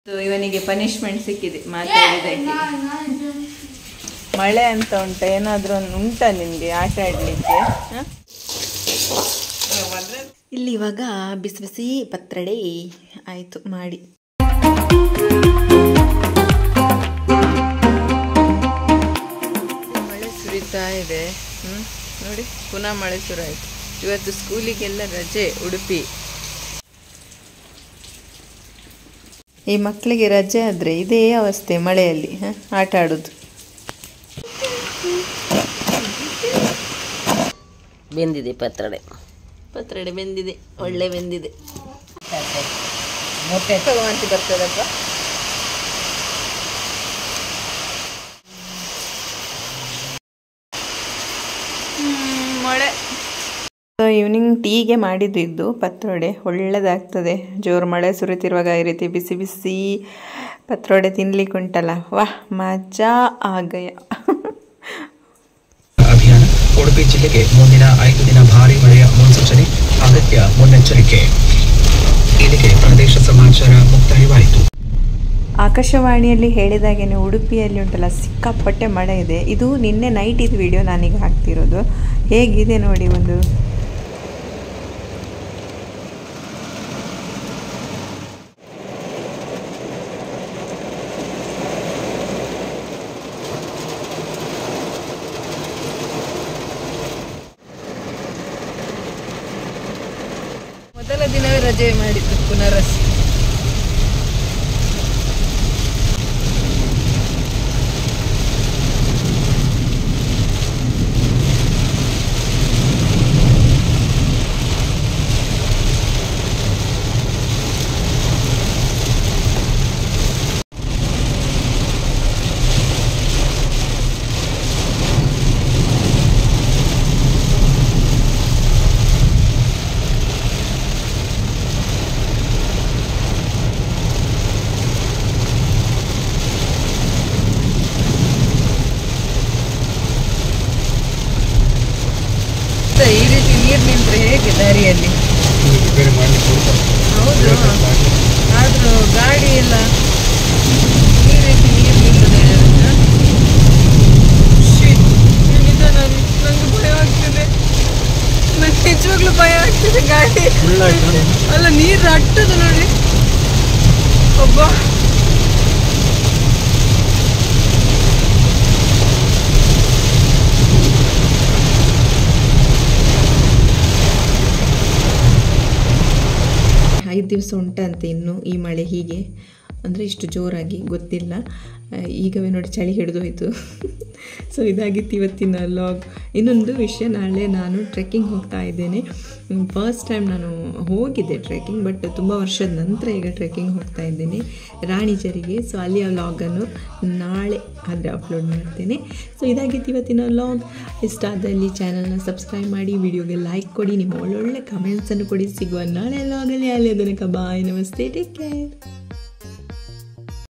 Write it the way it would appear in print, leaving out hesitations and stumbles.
ಇವನಿಗೆ ಪನಿಷ್ಮೆಂಟ್ ಸಿಕ್ಕಿದೆ ಮಾತಾಡಿದಕ್ಕೆ. ಮಳೆ ಅಂತ ಉಂಟಾ, ಏನಾದರೂ ಉಂಟಾ ನಿಮಗೆ ಆಟ ಆಡಲಿಕ್ಕೆ? ಇಲ್ಲಿ ಇವಾಗ ಬಿಸಿ ಬಿಸಿ ಪತ್ರೊಡೆ ಆಯಿತು ಮಾಡಿ. ಮಳೆ ಸುರಿತಾ ಇದೆ. ನೋಡಿ ಪುನಃ ಮಳೆ ಶುರು ಆಯಿತು. ಇವತ್ತು ಸ್ಕೂಲಿಗೆಲ್ಲ ರಜೆ ಉಡುಪಿ. ಈ ಮಕ್ಕಳಿಗೆ ರಜೆ ಆದರೆ ಇದೇ ಅವಸ್ಥೆ, ಮಳೆಯಲ್ಲಿ ಆಟ ಆಡೋದು. ಬೆಂದಿದೆ ಪತ್ರೊಡೆ ಬೆಂದಿದೆ, ಒಳ್ಳೆ ಬೆಂದಿದೆ. ಮೊಟ್ಟೆ ತಗೊಂಡು ಬರ್ತದಪ್ಪ. ಮಳೆ. ಈವ್ನಿಂಗ್ ಟೀಗೆ ಮಾಡಿದ್ದು ಪತ್ರೊಡೆ ಒಳ್ಳೆದಾಗ್ತದೆ. ಜೋರು ಮಳೆ ಸುರಿತಿರುವಾಗ ಈ ರೀತಿ ಬಿಸಿ ಬಿಸಿ ಪತ್ರೊಡೆ ತಿನ್ಲಿಕ್ಕೆ ಉಂಟಲ್ಲ, ವಾಹ್ ಮಜಾ ಆಗಯ. ಅಭಿಯಾನ ಉಡುಪಿ ಜಿಲ್ಲೆಗೆ ಮುಂದಿನ 5 ದಿನ ಭಾರಿ ಮಳೆಯ ಮುನ್ಸೂಚನೆ, ಅಗತ್ಯ ಮುನ್ನೆಚ್ಚರಿಕೆ. ಇಲ್ಲಿಗೆ ಪ್ರದೇಶ ಸಮಾಚಾರ ಮುಕ್ತಾಯವಾಯಿತು. ಆಕಾಶವಾಣಿಯಲ್ಲಿ ಹೇಳಿದಾಗೇನೆ ಉಡುಪಿಯಲ್ಲಿ ಉಂಟಲ್ಲ ಸಿಕ್ಕಾಪಟ್ಟೆ ಮಳೆ ಇದೆ. ಇದು ನಿನ್ನೆ ನೈಟ್ ಇದು ವಿಡಿಯೋ ನಾನೀಗ ಹಾಕ್ತಿರೋದು. ಹೇಗಿದೆ ನೋಡಿ. ಒಂದು ಮೊದಲ ದಿನವೇ ರಜೆ ಮಾಡಿದ್ದು ಪುನರಸ್. ಈ ರೀತಿ ನೀರು ನಿಂತರೆ ಹೇಗೆ ದಾರಿಯಲ್ಲಿ? ಹೌದು, ಆದರೂ ಗಾಡಿ ಎಲ್ಲ ಈ ರೀತಿ ನೀರು ನಿಂತದೆ. ನಂಗೆ ಭಯ ಆಗ್ತದೆ, ನಂಗೆ ನಿಜವಾಗ್ಲೂ ಭಯ ಆಗ್ತದೆ. ಗಾಡಿ ಅಲ್ಲ, ನೀರು ಅಟ್ಟದು ನೋಡಿ. ಒಬ್ಬ ಐದು ದಿವಸ ಉಂಟಂತೆ ಇನ್ನು ಈ ಮಳೆ. ಹೀಗೆ ಅಂದರೆ ಇಷ್ಟು ಜೋರಾಗಿ ಗೊತ್ತಿಲ್ಲ. ಈಗವೇ ನೋಡಿ ಚಳಿ ಹಿಡಿದೋಯ್ತು. ಸೊ ಇದಾಗಿತ್ತು ಇವತ್ತಿನ ಲಾಗ್. ಇನ್ನೊಂದು ವಿಷಯ, ನಾಳೆ ನಾನು ಟ್ರೆಕ್ಕಿಂಗ್ ಹೋಗ್ತಾ ಇದ್ದೇನೆ. ಫಸ್ಟ್ ಟೈಮ್ ನಾನು ಹೋಗಿದ್ದೆ ಟ್ರೆಕ್ಕಿಂಗ್, ಬಟ್ ತುಂಬ ವರ್ಷದ ನಂತರ ಈಗ ಟ್ರೆಕ್ಕಿಂಗ್ ಹೋಗ್ತಾ ಇದ್ದೇನೆ ರಾಣಿಜರಿಗೆ. ಸೊ ಅಲ್ಲಿಯ ಲಾಗನ್ನು ನಾಳೆ ಆದರೆ ಅಪ್ಲೋಡ್ ಮಾಡ್ತೇನೆ. ಸೊ ಇದಾಗಿತ್ತು ಇವತ್ತಿನ ಲಾಗ್. ಇಷ್ಟ ಆದಲ್ಲಿ ಚಾನಲ್ನ ಸಬ್ಸ್ಕ್ರೈಬ್ ಮಾಡಿ, ವಿಡಿಯೋಗೆ ಲೈಕ್ ಕೊಡಿ, ನಿಮ್ಮ ಒಳ್ಳೊಳ್ಳೆ ಕಮೆಂಟ್ಸನ್ನು ಕೊಡಿ. ಸಿಗುವ ನಾಳೆ ಲಾಗಲ್ಲಿ. ಅಲ್ಲಿ ತನಕ ಬಾಯ್, ನಮಸ್ತೆ, ಟೇಕ್ ಕೇರ್.